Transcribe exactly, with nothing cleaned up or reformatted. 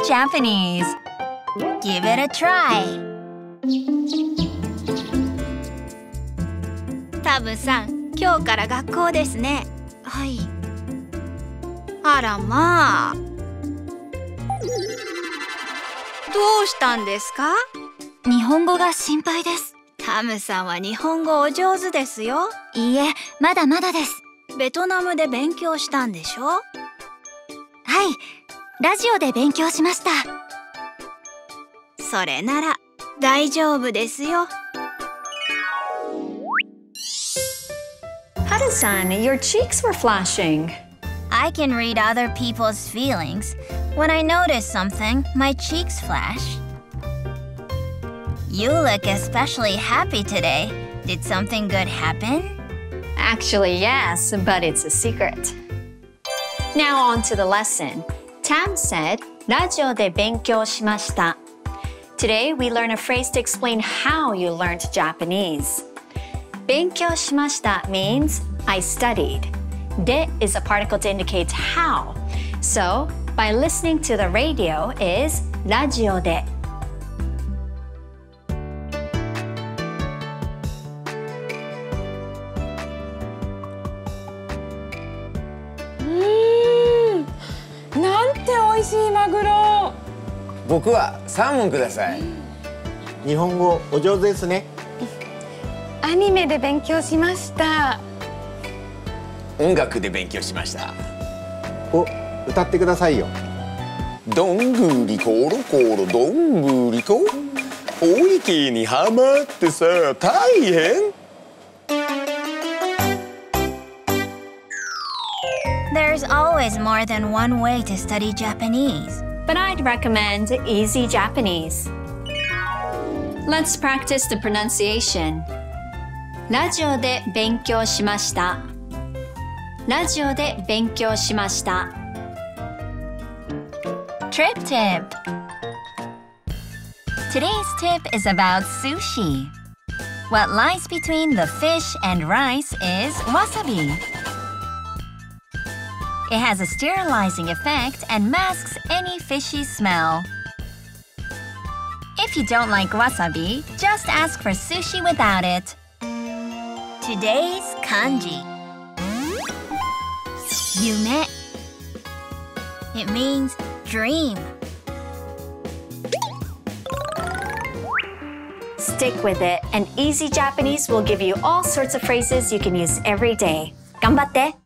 Japanese. Give it a try. タムさん、今日から学校ですね。はい。あらまあ。どうしたんですか？ 日本語が心配です。 タムさんは日本語お上手ですよ。 いいえ、まだまだです。 ベトナムで勉強したんでしょ？ はい、ラジオで勉強しました。 それなら大丈夫ですよ。 Haru-san, your cheeks were flashing. I can read other people's feelings. When I notice something, my cheeks flash. You look especially happy today. Did something good happen? Actually, yes, but it's a secret. Now on to the lesson. Tam said, ラジオで勉強しました. Today, we learn a phrase to explain how you learned Japanese. 勉強しました means I studied. De is a particle to indicate how. So, by listening to the radio is ラジオで. Mmm, なんて美味しいマグロ。 僕はサーモンください。 日本語お上手ですね。 アニメで勉強しました。 音楽で勉強しました。 お、歌ってくださいよ。 どんぐりころころどんぐりこ、大池にはまってさ大変。 There's always more than one way to study Japanese. But I'd recommend Easy Japanese. Let's practice the pronunciation. ラジオで勉強しました。ラジオで勉強しました。 Trip tip. Today's tip is about sushi. What lies between the fish and rice is wasabi. It has a sterilizing effect and masks any fishy smell. If you don't like wasabi, just ask for sushi without it. Today's kanji. Yume. It means dream. Stick with it, and Easy Japanese will give you all sorts of phrases you can use every day. 頑張って!